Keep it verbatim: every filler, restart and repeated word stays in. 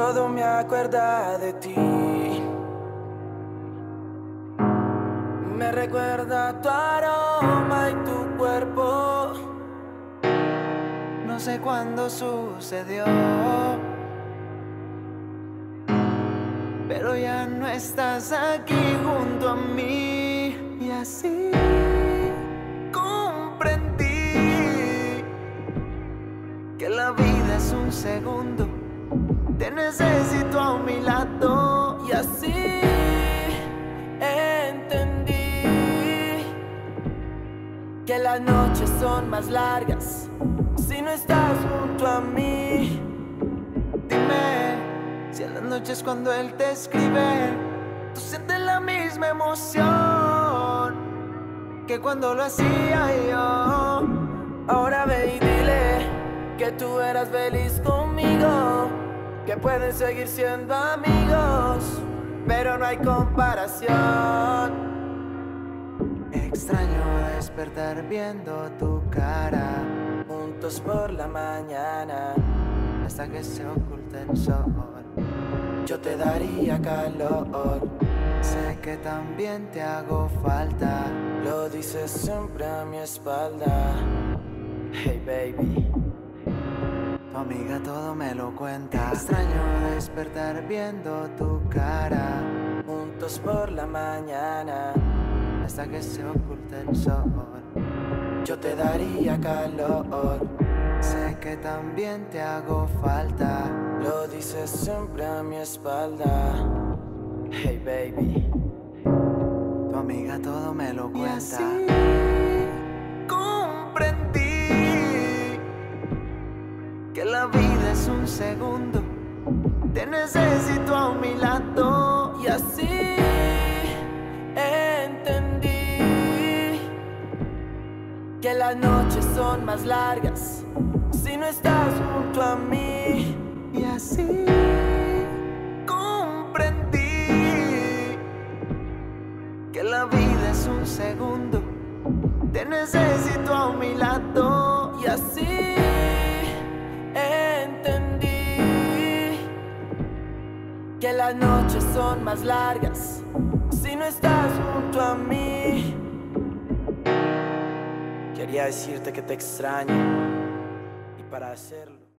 todo me acuerda de ti. Me recuerda tu aroma y tu cuerpo. No sé cuándo sucedió, pero ya no estás aquí junto a mí. Y así comprendí que la vida es un segundo. Te necesito a mi lado. Y así entendí que las noches son más largas si no estás junto a mí. Dime si en las noches cuando él te escribe tú sientes la misma emoción que cuando lo hacía yo. Ahora ve y dile que tú eras feliz conmigo, que pueden seguir siendo amigos, pero no hay comparación. Extraño despertar viendo tu cara, Juntos por la mañana, hasta que se oculta el sol. yo te daría calor. Sé que también te hago falta. Lo dices siempre a mi espalda. Hey baby, Tu amiga todo me lo cuenta. Extraño despertar viendo tu cara, juntos por la mañana, hasta que se oculta el sol. yo te daría calor. Sé que también te hago falta. Lo dices siempre a mi espalda. Hey baby, Tu amiga todo me lo y cuenta. así comprendí Que la vida es un segundo. Te necesito a mi lado. y así entendí que las noches son más largas si no estás junto a mí. Y así comprendí que la vida es un segundo. Te necesito a mi lado. Y así entendí que las noches son más largas si no estás junto a mí. Quería decirte que te extraño, y para hacerlo